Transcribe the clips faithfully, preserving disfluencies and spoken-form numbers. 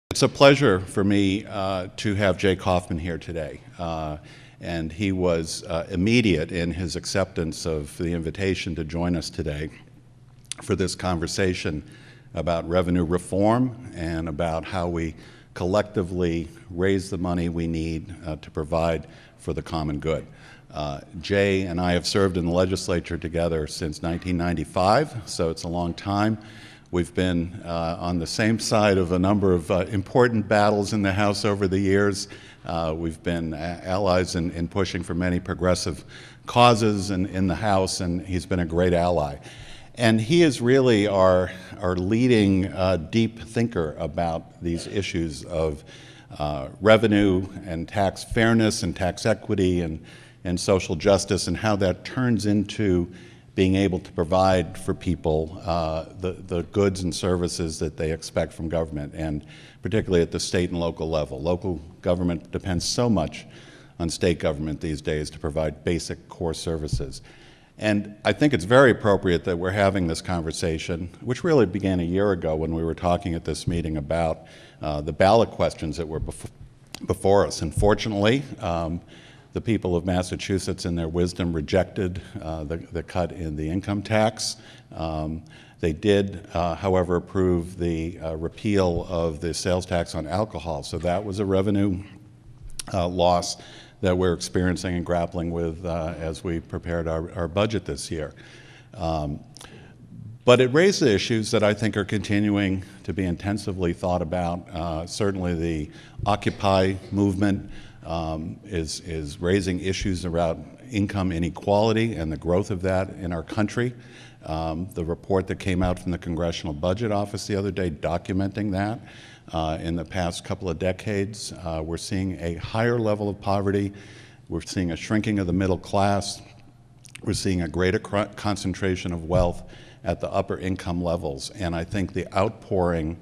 It's a pleasure for me uh, to have Jay Kaufman here today. Uh, and he was uh, immediate in his acceptance of the invitation to join us today for this conversation about revenue reform and about how we collectively raise the money we need uh, to provide for the common good. Uh, Jay and I have served in the legislature together since nineteen ninety-five, so it's a long time. We've been uh, on the same side of a number of uh, important battles in the House over the years. Uh, we've been allies in, in pushing for many progressive causes in, in the House, and he's been a great ally. And he is really our, our leading uh, deep thinker about these issues of uh, revenue and tax fairness and tax equity and, and social justice, and how that turns into being able to provide for people uh, the, the goods and services that they expect from government, and particularly at the state and local level. Local government depends so much on state government these days to provide basic core services. And I think it's very appropriate that we're having this conversation, which really began a year ago when we were talking at this meeting about uh, the ballot questions that were bef before us. Unfortunately, um, the people of Massachusetts, in their wisdom, rejected uh, the, the cut in the income tax. Um, they did, uh, however, approve the uh, repeal of the sales tax on alcohol. So that was a revenue uh, loss that we're experiencing and grappling with uh, as we prepared our, our budget this year. Um, but it raised the issues that I think are continuing to be intensively thought about. Uh, certainly the Occupy movement Um, is, is raising issues around income inequality and the growth of that in our country. Um, the report that came out from the Congressional Budget Office the other day documenting that. Uh, in the past couple of decades, uh, we're seeing a higher level of poverty. We're seeing a shrinking of the middle class. We're seeing a greater concentration of wealth at the upper income levels. And I think the outpouring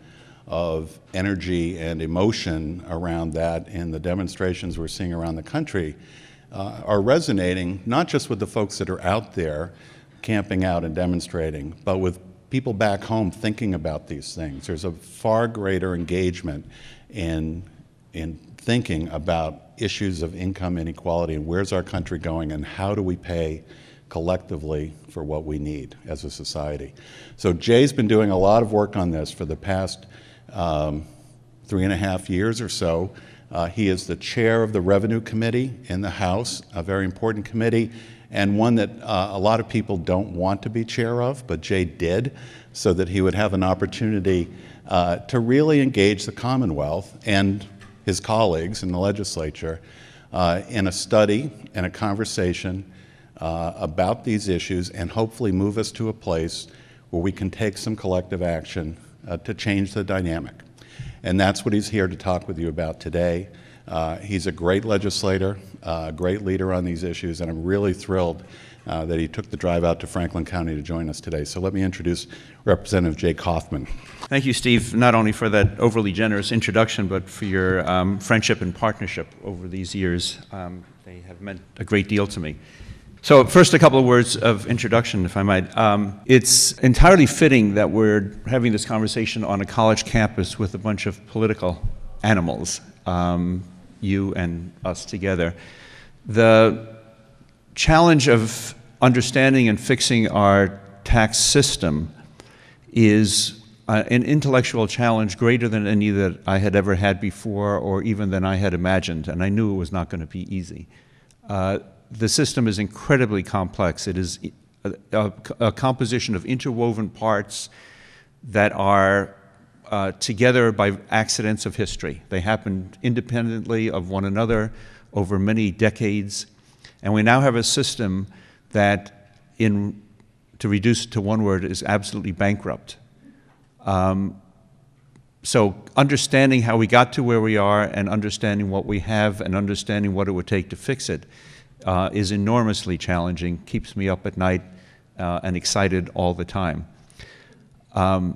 of energy and emotion around that in the demonstrations we're seeing around the country uh, are resonating, not just with the folks that are out there camping out and demonstrating, but with people back home thinking about these things. There's a far greater engagement in, in thinking about issues of income inequality and where's our country going and how do we pay collectively for what we need as a society. So Jay's been doing a lot of work on this for the past Um, three and a half years or so. Uh, he is the chair of the Revenue Committee in the House, a very important committee, and one that uh, a lot of people don't want to be chair of, but Jay did, so that he would have an opportunity uh, to really engage the Commonwealth and his colleagues in the legislature uh, in a study and a conversation uh, about these issues, and hopefully move us to a place where we can take some collective action Uh, to change the dynamic. And that's what he's here to talk with you about today. Uh, he's a great legislator, a uh, great leader on these issues, and I'm really thrilled uh, that he took the drive out to Franklin County to join us today. So let me introduce Representative Jay Kaufman. Thank you, Steve, not only for that overly generous introduction, but for your um, friendship and partnership over these years. Um, they have meant a great deal to me. So first, a couple of words of introduction, if I might. Um, it's entirely fitting that we're having this conversation on a college campus with a bunch of political animals, um, you and us together. The challenge of understanding and fixing our tax system is uh, an intellectual challenge greater than any that I had ever had before, or even than I had imagined, and I knew it was not going to be easy. Uh, The system is incredibly complex. It is a, a, a composition of interwoven parts that are uh, together by accidents of history. They happened independently of one another over many decades, and we now have a system that, in, to reduce it to one word, is absolutely bankrupt. Um, so understanding how we got to where we are and understanding what we have and understanding what it would take to fix it Uh, is enormously challenging, keeps me up at night uh, and excited all the time. Um,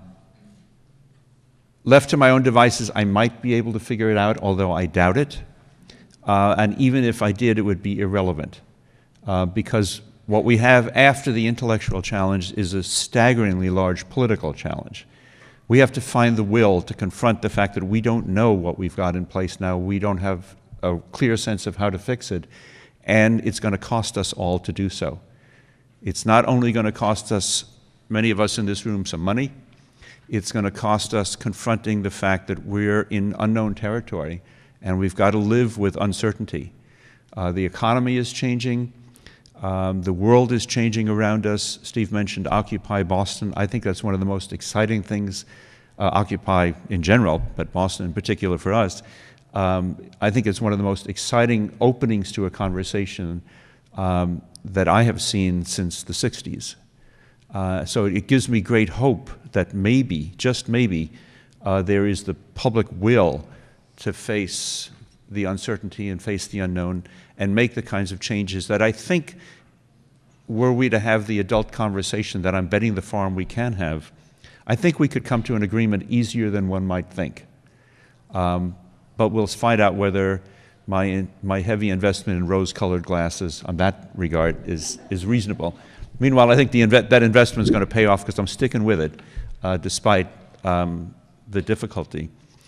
left to my own devices, I might be able to figure it out, although I doubt it. Uh, and even if I did, it would be irrelevant. Uh, because what we have after the intellectual challenge is a staggeringly large political challenge. We have to find the will to confront the fact that we don't know what we've got in place now. We don't have a clear sense of how to fix it, and it's going to cost us all to do so. It's not only going to cost us, many of us in this room, some money. It's going to cost us confronting the fact that we're in unknown territory, and we've got to live with uncertainty. Uh, the economy is changing. Um, the world is changing around us. Steve mentioned Occupy Boston. I think that's one of the most exciting things, uh, Occupy in general, but Boston in particular for us. Um, I think it's one of the most exciting openings to a conversation um, that I have seen since the sixties. Uh, so it gives me great hope that maybe, just maybe, uh, there is the public will to face the uncertainty and face the unknown and make the kinds of changes that I think, were we to have the adult conversation that I'm betting the farm we can have, I think we could come to an agreement easier than one might think. Um, but we'll find out whether my, my heavy investment in rose-colored glasses on that regard is, is reasonable. Meanwhile, I think the inve that investment is going to pay off because I'm sticking with it, uh, despite um, the difficulty.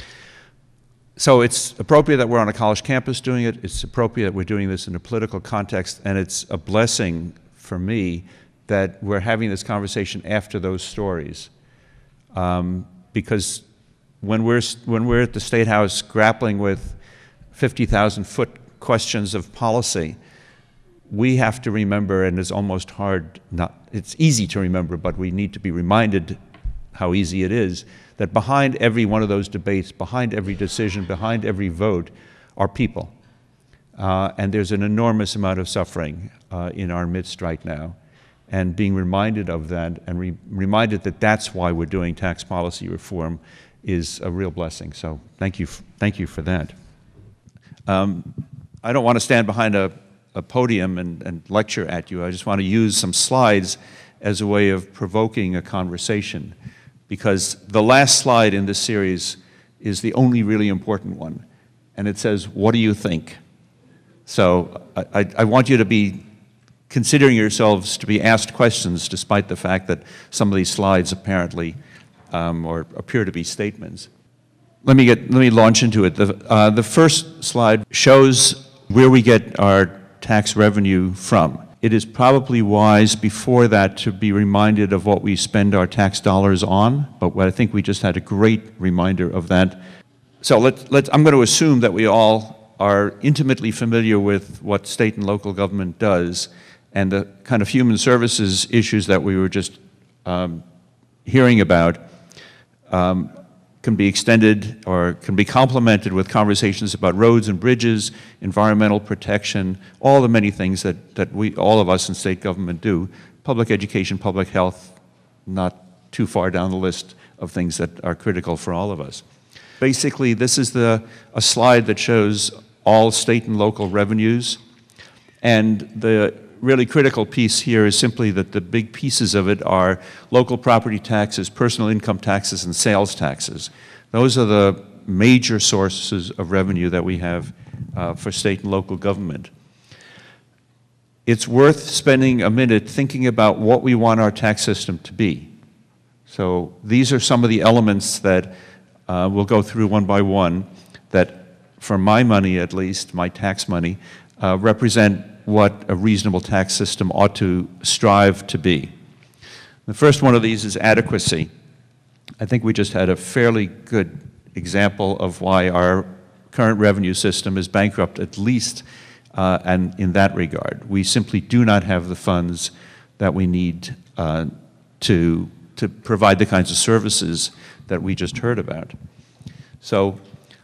So it's appropriate that we're on a college campus doing it. It's appropriate that we're doing this in a political context, and it's a blessing for me that we're having this conversation after those stories. Um, because when we're, when we're at the State House grappling with fifty thousand foot questions of policy, we have to remember, and it's almost hard, not, it's easy to remember, but we need to be reminded how easy it is, that behind every one of those debates, behind every decision, behind every vote, are people. Uh, and there's an enormous amount of suffering uh, in our midst right now. And being reminded of that, and re reminded that that's why we're doing tax policy reform, is a real blessing. So thank you, thank you for that. Um, I don't want to stand behind a, a podium and, and lecture at you. I just want to use some slides as a way of provoking a conversation, because the last slide in this series is the only really important one, and it says, what do you think? So I, I, I want you to be considering yourselves to be asked questions, despite the fact that some of these slides apparently um, or appear to be statements. Let me, get, let me launch into it. The, uh, the first slide shows where we get our tax revenue from. It is probably wise before that to be reminded of what we spend our tax dollars on, but I think we just had a great reminder of that. So let's, let's, I'm going to assume that we all are intimately familiar with what state and local government does, and the kind of human services issues that we were just um, hearing about um, can be extended or can be complemented with conversations about roads and bridges, environmental protection, all the many things that, that we, all of us in state government do. Public education, public health, not too far down the list of things that are critical for all of us. Basically, this is the, a slide that shows all state and local revenues, and the really critical piece here is simply that the big pieces of it are local property taxes, personal income taxes, and sales taxes. Those are the major sources of revenue that we have uh, for state and local government. It's worth spending a minute thinking about what we want our tax system to be. So these are some of the elements that uh, we'll go through one by one that, for my money at least, my tax money, uh, represent what a reasonable tax system ought to strive to be. The first one of these is adequacy. I think we just had a fairly good example of why our current revenue system is bankrupt, at least uh, and in that regard. We simply do not have the funds that we need uh, to, to provide the kinds of services that we just heard about. So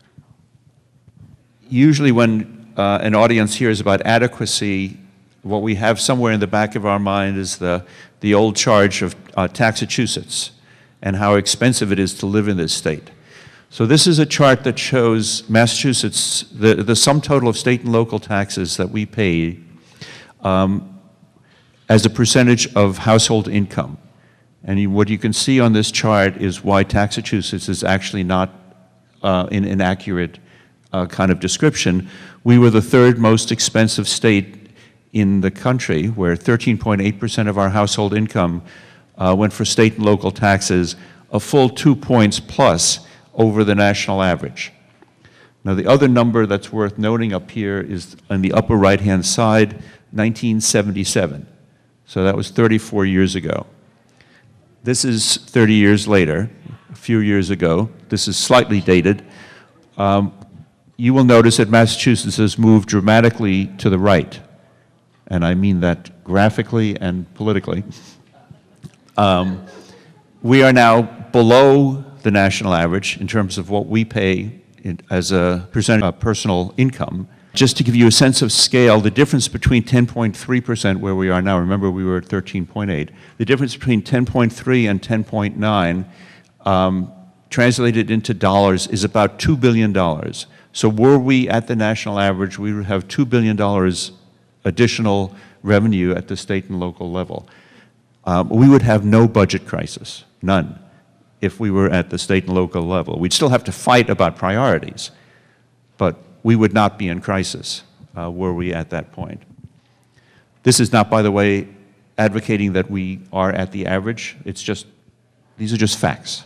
usually when Uh, an audience hears about adequacy, what we have somewhere in the back of our mind is the, the old charge of uh, Taxachusetts and how expensive it is to live in this state. So this is a chart that shows Massachusetts, the, the sum total of state and local taxes that we pay um, as a percentage of household income. And you, what you can see on this chart is why Taxachusetts is actually not uh, an inaccurate uh, kind of description. We were the third most expensive state in the country, where thirteen point eight percent of our household income uh, went for state and local taxes a full two points plus over the national average. Now, the other number that's worth noting up here is on the upper right-hand side, nineteen seventy-seven. So that was thirty-four years ago. This is thirty years later, a few years ago. This is slightly dated. Um, you will notice that Massachusetts has moved dramatically to the right, and I mean that graphically and politically. Um, we are now below the national average in terms of what we pay in, as a percent of personal income. Just to give you a sense of scale, the difference between ten point three percent where we are now, remember we were at thirteen point eight, the difference between ten point three and ten point nine um, translated into dollars is about two billion dollars. So were we at the national average, we would have two billion dollars additional revenue at the state and local level. Um, we would have no budget crisis, none, if we were at the state and local level. We'd still have to fight about priorities, but we would not be in crisis uh, were we at that point. This is not, by the way, advocating that we are at the average. It's just, these are just facts.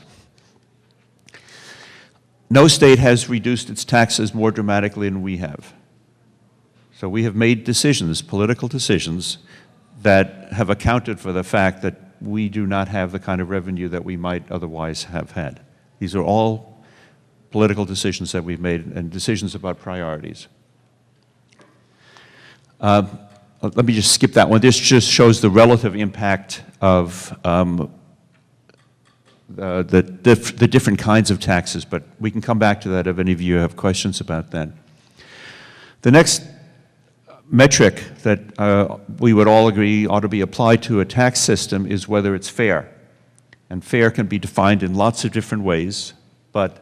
No state has reduced its taxes more dramatically than we have. So we have made decisions, political decisions, that have accounted for the fact that we do not have the kind of revenue that we might otherwise have had. These are all political decisions that we've made and decisions about priorities. Uh, let me just skip that one. This just shows the relative impact of um, the, the, diff the different kinds of taxes, but we can come back to that if any of you have questions about that. The next metric that uh, we would all agree ought to be applied to a tax system is whether it's fair. And fair can be defined in lots of different ways, but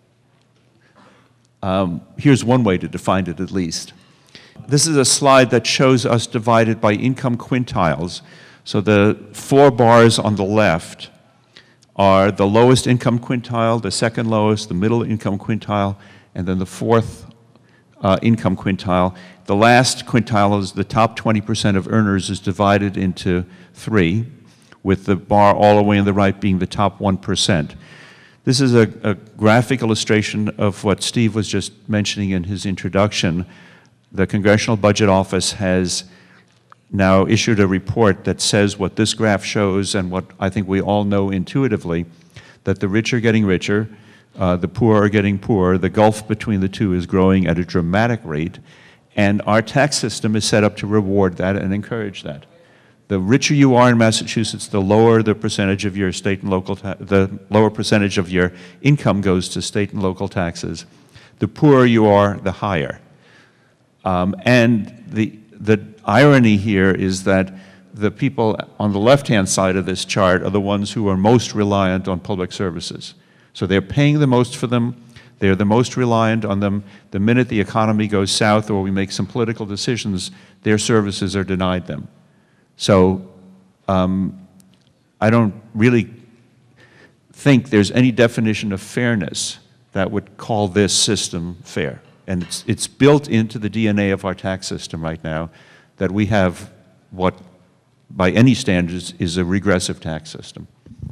um, here's one way to define it at least. This is a slide that shows us divided by income quintiles. So the four bars on the left are the lowest income quintile, the second lowest, the middle income quintile, and then the fourth uh, income quintile. The last quintile is the top twenty percent of earners is divided into three, with the bar all the way on the right being the top one percent. This is a, a graphic illustration of what Steve was just mentioning in his introduction. The Congressional Budget Office has now issued a report that says what this graph shows and what I think we all know intuitively, that the rich are getting richer, uh, the poor are getting poorer, the gulf between the two is growing at a dramatic rate, and our tax system is set up to reward that and encourage that. The richer you are in Massachusetts, the lower the percentage of your state and local, ta the lower percentage of your income goes to state and local taxes. The poorer you are, the higher. Um, and the, the irony here is that the people on the left-hand side of this chart are the ones who are most reliant on public services. So they're paying the most for them, they're the most reliant on them. The minute the economy goes south or we make some political decisions, their services are denied them. So um, I don't really think there's any definition of fairness that would call this system fair. And it's, it's built into the D N A of our tax system right now that we have what, by any standards, is a regressive tax system.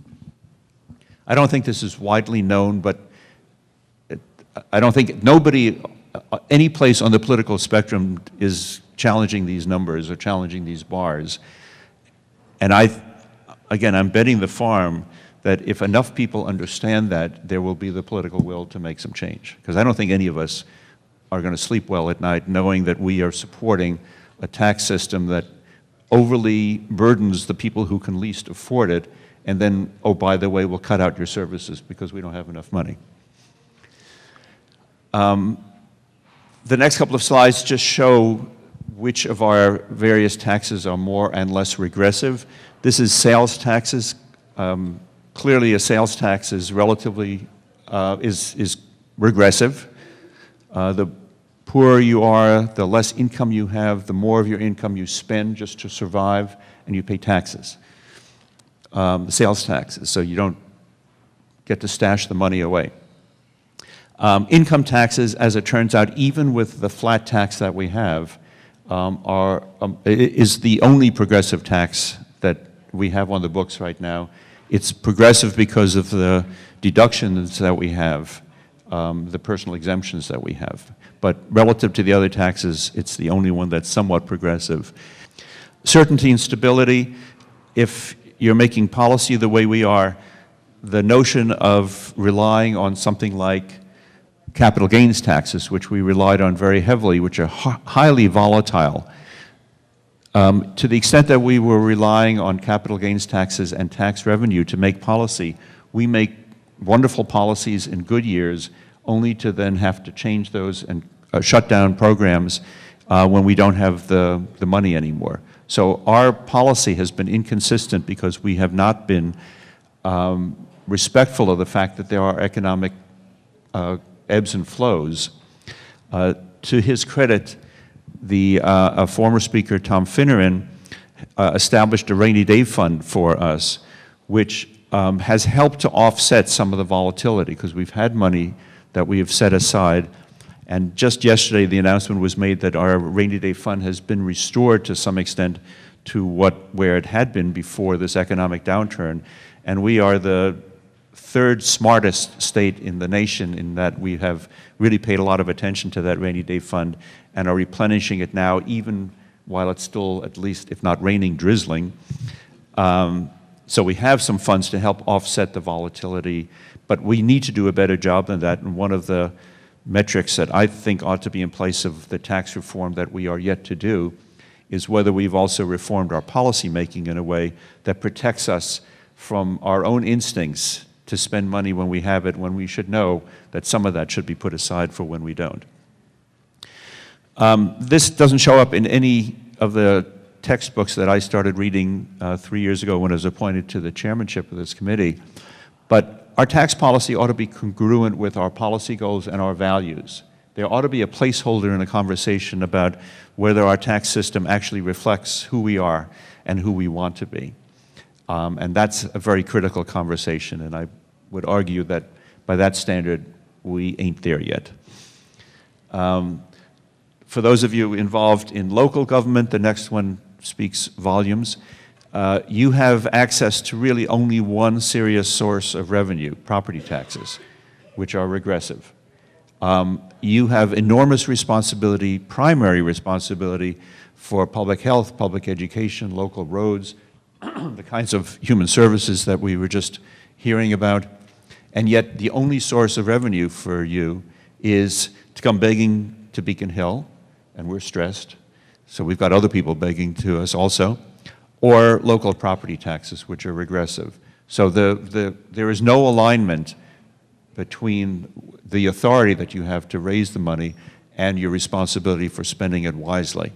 I don't think this is widely known, but it, I don't think nobody, any place on the political spectrum is challenging these numbers or challenging these bars. And I, again, I'm betting the farm that if enough people understand that, there will be the political will to make some change. Because I don't think any of us are going to sleep well at night knowing that we are supporting a tax system that overly burdens the people who can least afford it, and then, oh, by the way, we'll cut out your services because we don't have enough money. Um, the next couple of slides just show which of our various taxes are more and less regressive. This is sales taxes. Um, clearly, a sales tax is relatively, uh, is, is regressive. Uh, the poorer you are, the less income you have, the more of your income you spend just to survive, and you pay taxes, um, sales taxes, so you don't get to stash the money away. Um, income taxes, as it turns out, even with the flat tax that we have, um, are, um, is the only progressive tax that we have on the books right now. It's progressive because of the deductions that we have, um, the personal exemptions that we have. But relative to the other taxes, it's the only one that's somewhat progressive. Certainty and stability, if you're making policy the way we are, the notion of relying on something like capital gains taxes, which we relied on very heavily, which are highly volatile. Um, to the extent that we were relying on capital gains taxes and tax revenue to make policy, we make wonderful policies in good years, only to then have to change those and uh, shut down programs uh, when we don't have the, the money anymore. So our policy has been inconsistent because we have not been um, respectful of the fact that there are economic uh, ebbs and flows. Uh, to his credit, the uh, former speaker, Tom Finneran, uh, established a rainy day fund for us, which um, has helped to offset some of the volatility, because we've had money that we have set aside. And just yesterday, the announcement was made that our rainy day fund has been restored to some extent to what, where it had been before this economic downturn. And we are the third smartest state in the nation in that we have really paid a lot of attention to that rainy day fund and are replenishing it now, even while it's still, at least, if not raining, drizzling. Um, so we have some funds to help offset the volatility, but we need to do a better job than that. And one of the metrics that I think ought to be in place of the tax reform that we are yet to do is whether we've also reformed our policy making in a way that protects us from our own instincts to spend money when we have it, when we should know that some of that should be put aside for when we don't. Um, this doesn't show up in any of the textbooks that I started reading uh, three years ago when I was appointed to the chairmanship of this committee, but our tax policy ought to be congruent with our policy goals and our values. There ought to be a placeholder in a conversation about whether our tax system actually reflects who we are and who we want to be. Um, and that's a very critical conversation, and I would argue that by that standard, we ain't there yet. Um, for those of you involved in local government, the next one speaks volumes. Uh, you have access to really only one serious source of revenue, property taxes, which are regressive. Um, you have enormous responsibility, primary responsibility, for public health, public education, local roads, the kinds of human services that we were just hearing about, and yet the only source of revenue for you is to come begging to Beacon Hill, and we're stressed, so we've got other people begging to us also, or local property taxes, which are regressive. So the, the, there is no alignment between the authority that you have to raise the money and your responsibility for spending it wisely.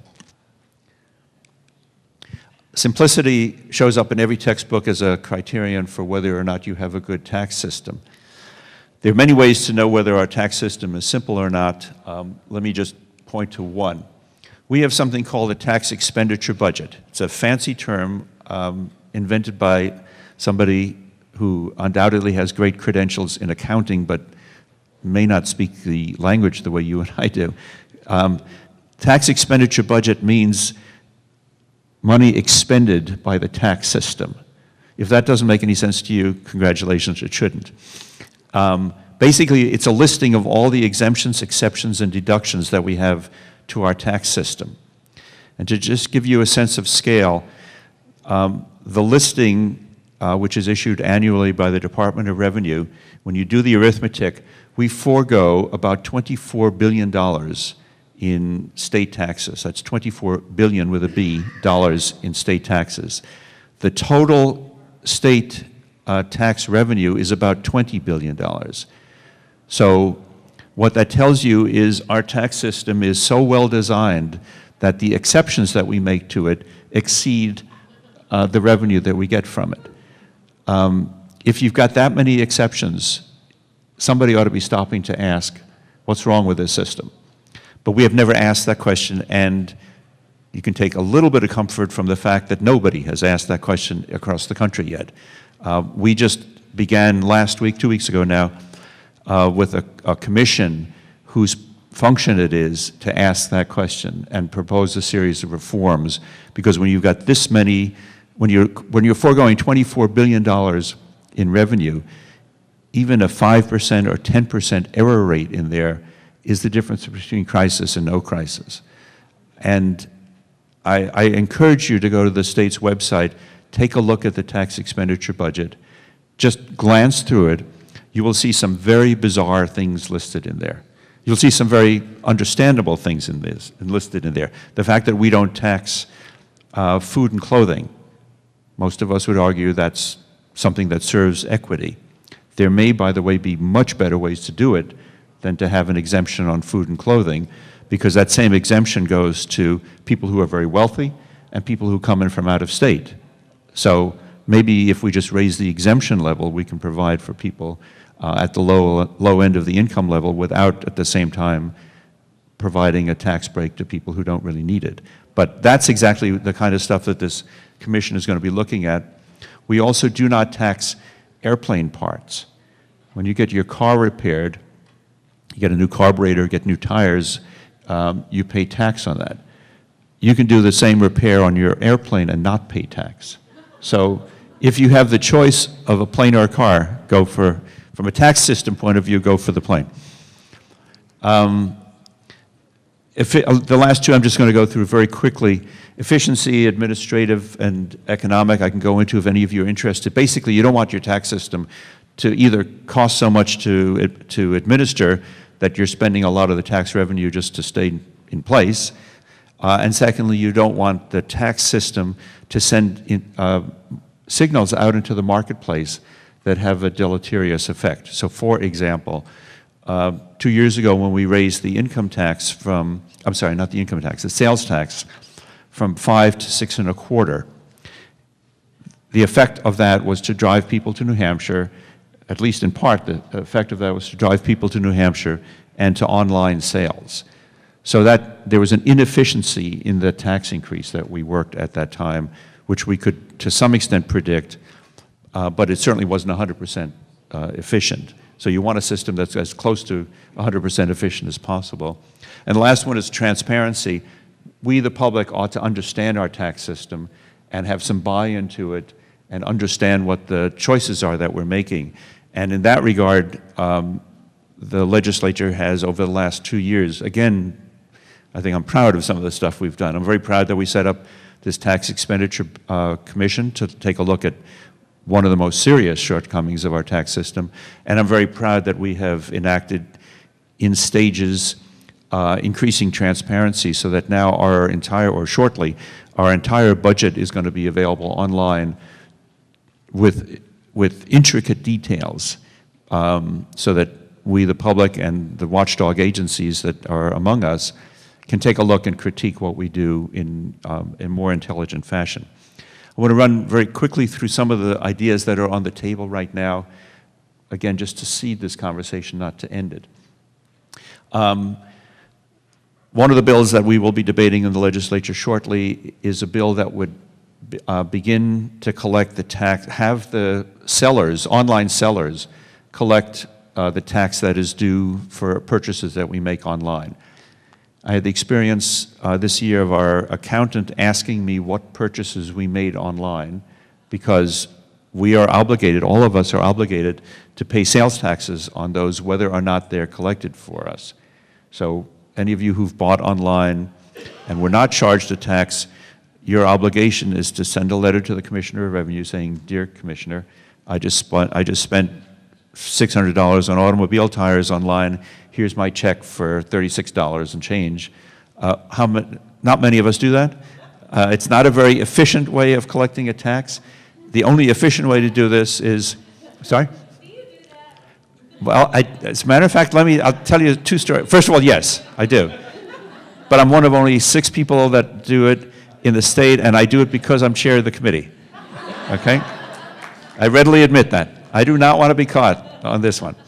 Simplicity shows up in every textbook as a criterion for whether or not you have a good tax system. There are many ways to know whether our tax system is simple or not. Um, let me just point to one. We have something called a tax expenditure budget. It's a fancy term um, invented by somebody who undoubtedly has great credentials in accounting but may not speak the language the way you and I do. Um, tax expenditure budget means money expended by the tax system. If that doesn't make any sense to you, congratulations, it shouldn't. Um, basically, it's a listing of all the exemptions, exceptions, and deductions that we have to our tax system. And to just give you a sense of scale, um, the listing, uh, which is issued annually by the Department of Revenue, when you do the arithmetic, we forego about twenty-four billion dollars in state taxes. That's twenty-four billion with a B dollars in state taxes. The total state uh, tax revenue is about twenty billion dollars. So what that tells you is our tax system is so well designed that the exceptions that we make to it exceed uh, the revenue that we get from it. Um, if you've got that many exceptions, somebody ought to be stopping to ask, what's wrong with this system? But we have never asked that question, and you can take a little bit of comfort from the fact that nobody has asked that question across the country yet. Uh, we just began last week, two weeks ago now, uh, with a, a commission whose function it is to ask that question and propose a series of reforms, because when you've got this many, when you're, when you're foregoing twenty-four billion dollars in revenue, even a five percent or ten percent error rate in there is the difference between crisis and no crisis. And I, I encourage you to go to the state's website, take a look at the tax expenditure budget, just glance through it. You will see some very bizarre things listed in there. You'll see some very understandable things in this listed in there. The fact that we don't tax uh, food and clothing, most of us would argue that's something that serves equity. There may, by the way, be much better ways to do it than to have an exemption on food and clothing, because that same exemption goes to people who are very wealthy and people who come in from out of state. So maybe if we just raise the exemption level, we can provide for people uh, at the low, low end of the income level without, at the same time, providing a tax break to people who don't really need it. But that's exactly the kind of stuff that this commission is going to be looking at. We also do not tax airplane parts. When you get your car repaired, you get a new carburetor, get new tires, um, you pay tax on that. You can do the same repair on your airplane and not pay tax. So if you have the choice of a plane or a car, go for, from a tax system point of view, go for the plane. Um, if it, uh, the last two I'm just going to go through very quickly. Efficiency, administrative, and economic, I can go into if any of you are interested. Basically, you don't want your tax system to either cost so much to, to administer that you're spending a lot of the tax revenue just to stay in place. Uh, and secondly, you don't want the tax system to send in, uh, signals out into the marketplace that have a deleterious effect. So for example, uh, two years ago when we raised the income tax from, I'm sorry, not the income tax, the sales tax from five to six and a quarter, the effect of that was to drive people to New Hampshire, at least in part, the effect of that was to drive people to New Hampshire and to online sales. So that there was an inefficiency in the tax increase that we worked at that time, which we could, to some extent, predict, uh, but it certainly wasn't one hundred percent uh, efficient. So you want a system that's as close to one hundred percent efficient as possible. And the last one is transparency. We, the public, ought to understand our tax system and have some buy-in to it and understand what the choices are that we're making. And in that regard, um, the legislature has, over the last two years, again, I think I'm proud of some of the stuff we've done. I'm very proud that we set up this tax expenditure uh, commission to take a look at one of the most serious shortcomings of our tax system. And I'm very proud that we have enacted in stages uh, increasing transparency so that now our entire, or shortly, our entire budget is going to be available online with, with intricate details um, so that we, the public, and the watchdog agencies that are among us can take a look and critique what we do in um, a more intelligent fashion. I want to run very quickly through some of the ideas that are on the table right now, again, just to seed this conversation, not to end it. Um, one of the bills that we will be debating in the legislature shortly is a bill that would uh, begin to collect the tax, have the sellers, online sellers, collect uh, the tax that is due for purchases that we make online. I had the experience uh, this year of our accountant asking me what purchases we made online, because we are obligated, all of us are obligated, to pay sales taxes on those whether or not they're collected for us. So any of you who've bought online and were not charged a tax, your obligation is to send a letter to the Commissioner of Revenue saying, "Dear Commissioner, I just spent, I just spent six hundred dollars on automobile tires online. Here's my check for thirty-six dollars and change." Uh, how ma not many of us do that. Uh, it's not a very efficient way of collecting a tax. The only efficient way to do this is, sorry? Do you do that? Well, I, as a matter of fact, let me, I'll tell you two stories. First of all, yes, I do. But I'm one of only six people that do it in the state, and I do it because I'm chair of the committee, okay? I readily admit that. I do not want to be caught on this one.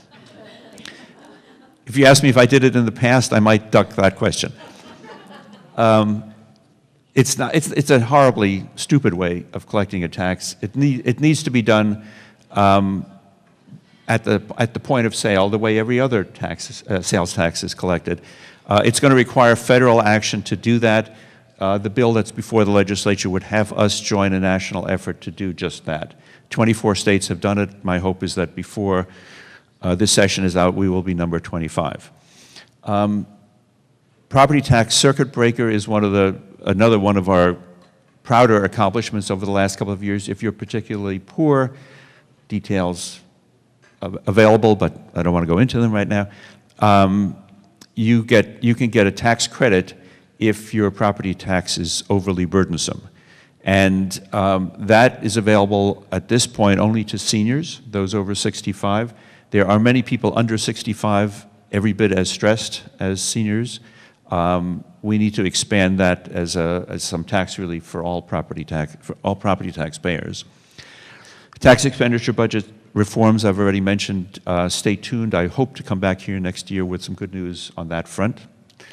If you ask me if I did it in the past, I might duck that question. Um, it's, not, it's, it's a horribly stupid way of collecting a tax. It, need, it needs to be done um, at, the, at the point of sale, the way every other tax, uh, sales tax is collected. Uh, it's going to require federal action to do that. uh, the bill that's before the legislature would have us join a national effort to do just that. twenty-four states have done it. My hope is that before uh, this session is out, we will be number twenty-five. Um, property tax circuit breaker is one of the, another one of our prouder accomplishments over the last couple of years. If you're particularly poor, details available, but I don't want to go into them right now. Um, you get, you can get a tax credit if your property tax is overly burdensome. And um, that is available at this point only to seniors, those over sixty-five. There are many people under sixty-five, every bit as stressed as seniors. Um, we need to expand that as, a, as some tax relief for all property tax, for all property taxpayers. Tax expenditure budget reforms I've already mentioned. Uh, stay tuned. I hope to come back here next year with some good news on that front.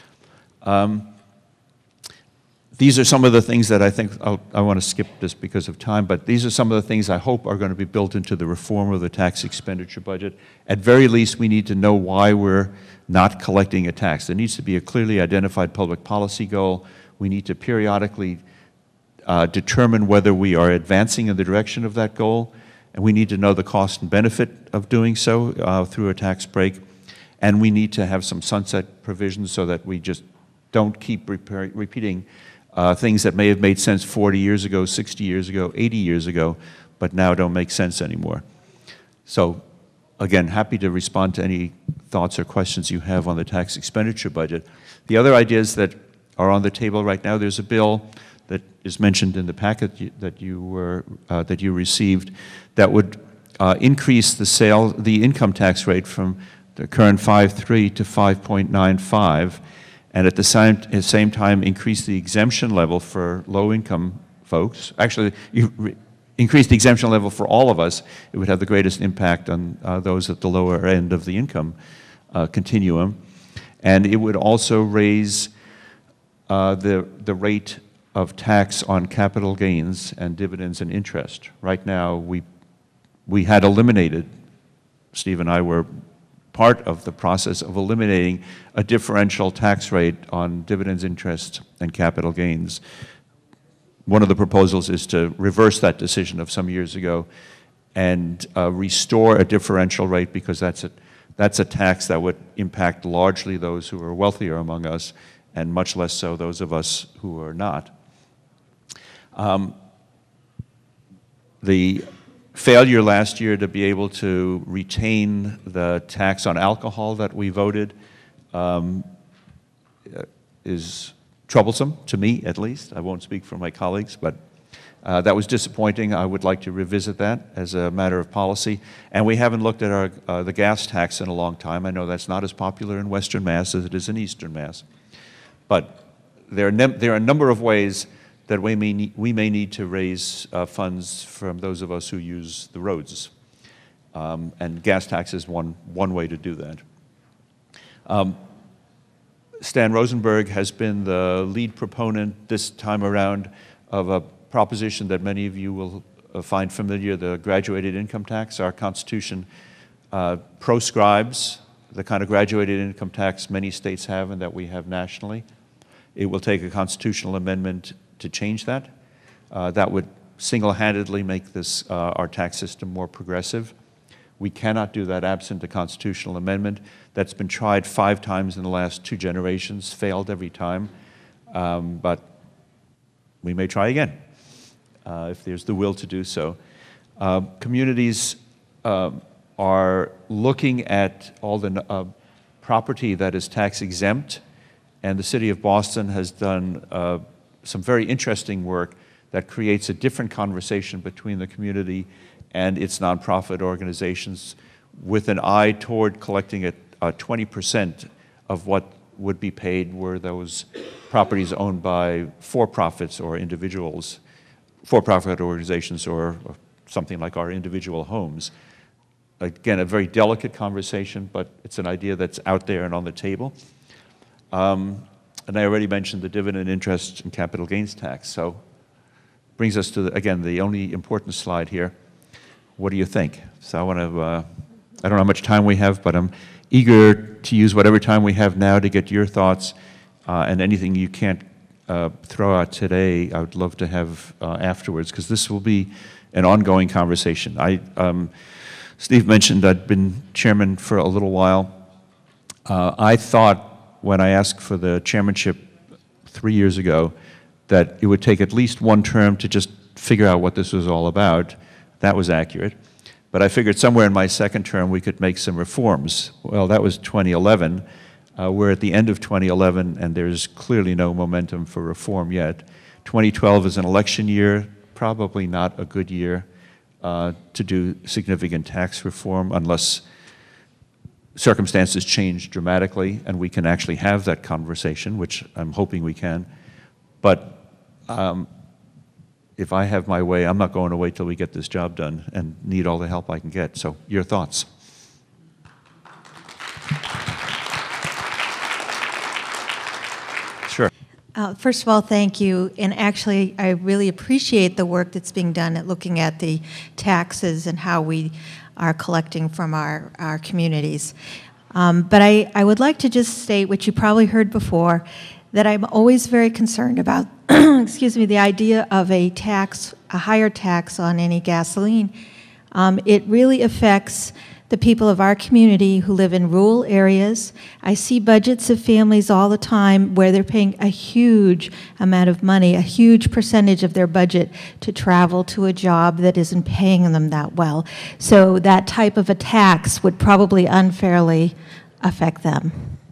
Um, these are some of the things that I think, I'll, I want to skip this because of time, but these are some of the things I hope are going to be built into the reform of the tax expenditure budget. At very least, we need to know why we're not collecting a tax. There needs to be a clearly identified public policy goal. We need to periodically uh, determine whether we are advancing in the direction of that goal, and we need to know the cost and benefit of doing so uh, through a tax break, and we need to have some sunset provisions so that we just don't keep repeating uh, things that may have made sense forty years ago, sixty years ago, eighty years ago, but now don't make sense anymore. So, again, happy to respond to any thoughts or questions you have on the tax expenditure budget. The other ideas that are on the table right now, there's a bill that is mentioned in the packet that you were uh, that you received that would uh, increase the sale the income tax rate from the current five point three to five point nine five, and at the same same time increase the exemption level for low income folks. Actually, you re increase the exemption level for all of us. It would have the greatest impact on uh, those at the lower end of the income uh, continuum, and it would also raise uh, the the rate of tax on capital gains and dividends and interest. Right now, we, we had eliminated, Steve and I were part of the process of eliminating a differential tax rate on dividends, interest, and capital gains. One of the proposals is to reverse that decision of some years ago and uh, restore a differential rate, because that's a, that's a tax that would impact largely those who are wealthier among us and much less so those of us who are not. Um, the failure last year to be able to retain the tax on alcohol that we voted um, is troublesome, to me at least. I won't speak for my colleagues, but uh, that was disappointing. I would like to revisit that as a matter of policy. And we haven't looked at our, uh, the gas tax in a long time. I know that's not as popular in Western Mass as it is in Eastern Mass. But there are, there are a number of ways that we may need, we may need to raise uh, funds from those of us who use the roads. Um, and gas tax is one, one way to do that. Um, Stan Rosenberg has been the lead proponent this time around of a proposition that many of you will uh, find familiar, the graduated income tax. Our Constitution uh, proscribes the kind of graduated income tax many states have and that we have nationally. It will take a constitutional amendment to change that. Uh, that would single-handedly make this, uh, our tax system more progressive. We cannot do that absent a constitutional amendment. That's been tried five times in the last two generations, failed every time, um, but we may try again uh, if there's the will to do so. Uh, communities uh, are looking at all the uh, property that is tax exempt, and the city of Boston has done uh, some very interesting work that creates a different conversation between the community and its nonprofit organizations, with an eye toward collecting at uh, twenty percent of what would be paid were those properties owned by for-profits or individuals, for-profit organizations, or, or something like our individual homes. Again, a very delicate conversation, but it's an idea that's out there and on the table. Um, And I already mentioned the dividend, interest, and capital gains tax. So brings us to, the, again, the only important slide here. What do you think? So I want to, uh, I don't know how much time we have, but I'm eager to use whatever time we have now to get your thoughts uh, and anything you can't uh, throw out today, I would love to have uh, afterwards, because this will be an ongoing conversation. I, um, Steve mentioned I'd been chairman for a little while. Uh, I thought when I asked for the chairmanship three years ago that it would take at least one term to just figure out what this was all about. That was accurate. But I figured somewhere in my second term we could make some reforms. Well, that was twenty eleven. Uh, we're at the end of twenty eleven, and there's clearly no momentum for reform yet. twenty twelve is an election year, probably not a good year uh, to do significant tax reform unless circumstances change dramatically and we can actually have that conversation, which I'm hoping we can. But um, if I have my way, I'm not going to wait till we get this job done and need all the help I can get. So your thoughts? Sure. Uh, first of all, thank you. And actually, I really appreciate the work that's being done at looking at the taxes and how we are collecting from our, our communities. Um, but I, I would like to just state, which you probably heard before, that I'm always very concerned about, excuse me, the idea of a tax, a higher tax on any gasoline. Um, it really affects the people of our community who live in rural areas. I see budgets of families all the time where they're paying a huge amount of money, a huge percentage of their budget to travel to a job that isn't paying them that well. So that type of a tax would probably unfairly affect them.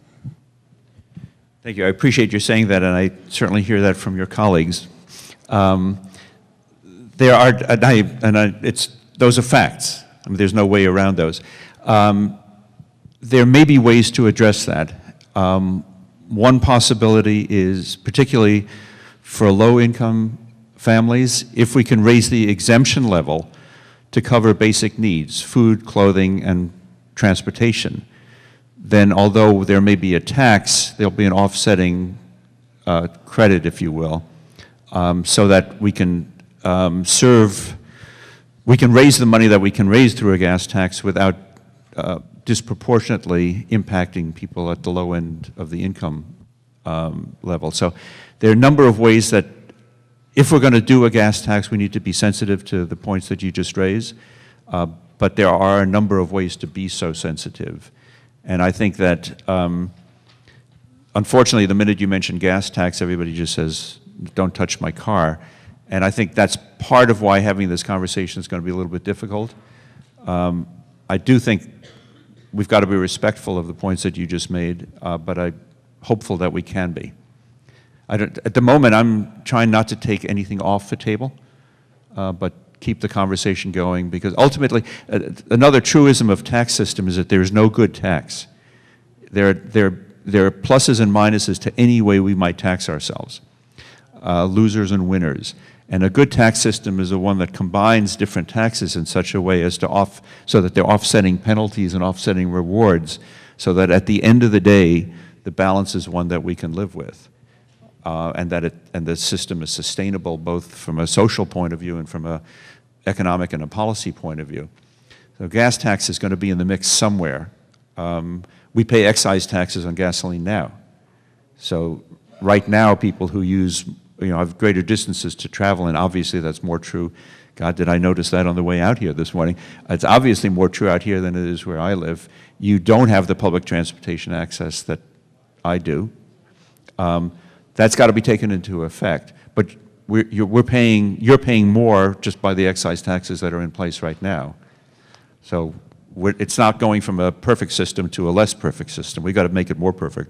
Thank you. I appreciate you saying that, and I certainly hear that from your colleagues. Um, there are, and I, and I, it's, those are facts. I mean, there's no way around those. Um, there may be ways to address that. Um, one possibility is, particularly for low-income families, if we can raise the exemption level to cover basic needs, food, clothing, and transportation, then although there may be a tax, there'll be an offsetting uh, credit, if you will, um, so that we can um, serve We can raise the money that we can raise through a gas tax without uh, disproportionately impacting people at the low end of the income um, level. So there are a number of ways that if we're going to do a gas tax, we need to be sensitive to the points that you just raised. Uh, but there are a number of ways to be so sensitive. And I think that, um, unfortunately, the minute you mention gas tax, everybody just says, don't touch my car. And I think that's part of why having this conversation is going to be a little bit difficult. Um, I do think we've got to be respectful of the points that you just made, uh, but I'm hopeful that we can be. I don't, at the moment, I'm trying not to take anything off the table, uh, but keep the conversation going, because ultimately, uh, another truism of tax system is that there is no good tax. There, there, there are pluses and minuses to any way we might tax ourselves, uh, losers and winners. And a good tax system is the one that combines different taxes in such a way as to off, so that they're offsetting penalties and offsetting rewards, so that at the end of the day, the balance is one that we can live with. Uh, and that it, and the system is sustainable both from a social point of view and from a economic and a policy point of view. So gas tax is going to be in the mix somewhere. Um, we pay excise taxes on gasoline now. So right now, people who use, you know, have greater distances to travel, and obviously that's more true. God, did I notice that on the way out here this morning? It's obviously more true out here than it is where I live. You don't have the public transportation access that I do. Um, that's got to be taken into effect. But we're, you're, we're paying, you're paying more just by the excise taxes that are in place right now. So we're, it's not going from a perfect system to a less perfect system. We've got to make it more perfect.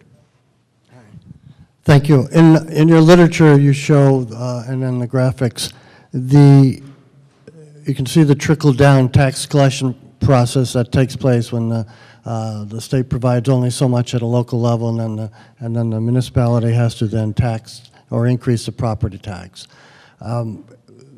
Thank you. In, in your literature, you show, uh, and in the graphics, the, you can see the trickle-down tax collection process that takes place when the, uh, the state provides only so much at a local level, and then, the, and then the municipality has to then tax or increase the property tax. Um,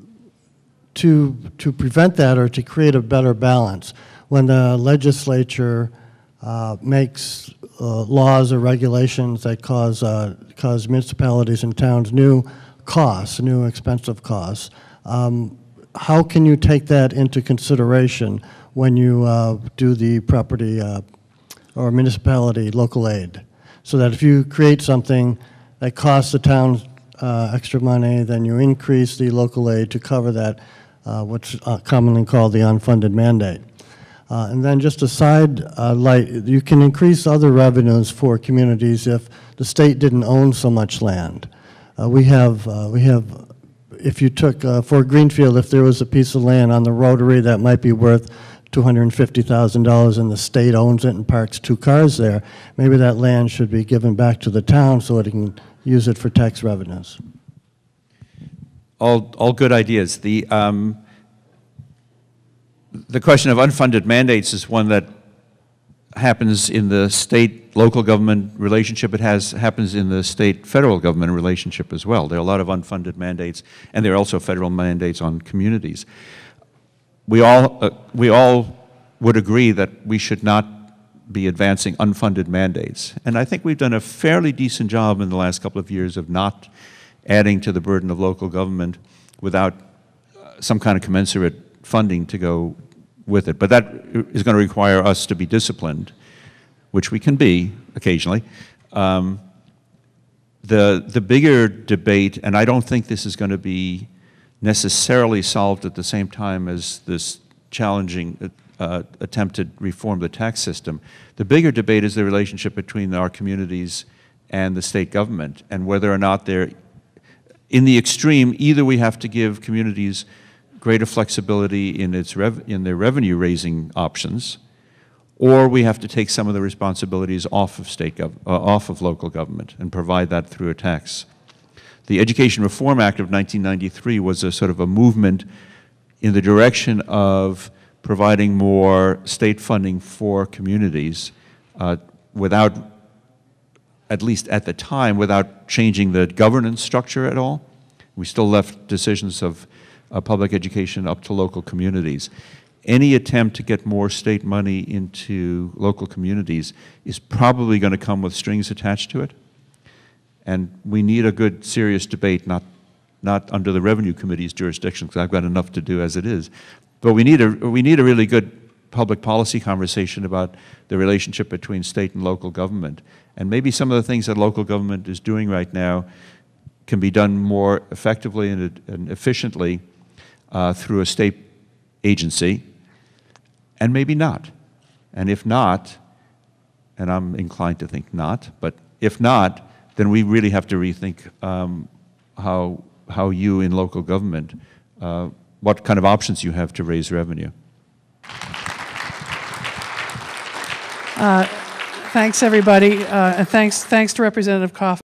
to, to prevent that, or to create a better balance, when the legislature uh, makes uh, laws or regulations that cause, uh, cause municipalities and towns new costs, new expensive costs, um, how can you take that into consideration when you uh, do the property uh, or municipality local aid? So that if you create something that costs the town uh, extra money, then you increase the local aid to cover that, uh, what's uh, commonly called the unfunded mandate. Uh, and then just a side uh, light, you can increase other revenues for communities if the state didn't own so much land. Uh, we have, uh, we have, if you took, uh, for Greenfield, if there was a piece of land on the Rotary that might be worth two hundred fifty thousand dollars and the state owns it and parks two cars there, maybe that land should be given back to the town so it can use it for tax revenues. All, all good ideas. The, um, the question of unfunded mandates is one that happens in the state-local government relationship. It has, happens in the state-federal government relationship as well. There are a lot of unfunded mandates, and there are also federal mandates on communities. We all, uh, we all would agree that we should not be advancing unfunded mandates. And I think we've done a fairly decent job in the last couple of years of not adding to the burden of local government without uh, some kind of commensurate funding to go with it. But that is going to require us to be disciplined, which we can be occasionally. Um, the, the bigger debate, and I don't think this is going to be necessarily solved at the same time as this challenging uh, attempted reform of the tax system. The bigger debate is the relationship between our communities and the state government, and whether or not they're, in the extreme, either we have to give communities greater flexibility in, its rev in their revenue-raising options, or we have to take some of the responsibilities off of, state gov uh, off of local government and provide that through a tax. The Education Reform Act of nineteen ninety-three was a sort of a movement in the direction of providing more state funding for communities uh, without, at least at the time, without changing the governance structure at all. We still left decisions of uh, public education up to local communities. Any attempt to get more state money into local communities is probably going to come with strings attached to it. And we need a good, serious debate, not, not under the Revenue Committee's jurisdiction, because I've got enough to do as it is. But we need, a, we need a really good public policy conversation about the relationship between state and local government. And maybe some of the things that local government is doing right now can be done more effectively and, and efficiently uh, through a state agency, and maybe not. And if not, and I'm inclined to think not, but if not, then we really have to rethink um, how, how you in local government, uh, what kind of options you have to raise revenue. Uh, thanks, everybody, uh, and thanks, thanks to Representative Kaufman.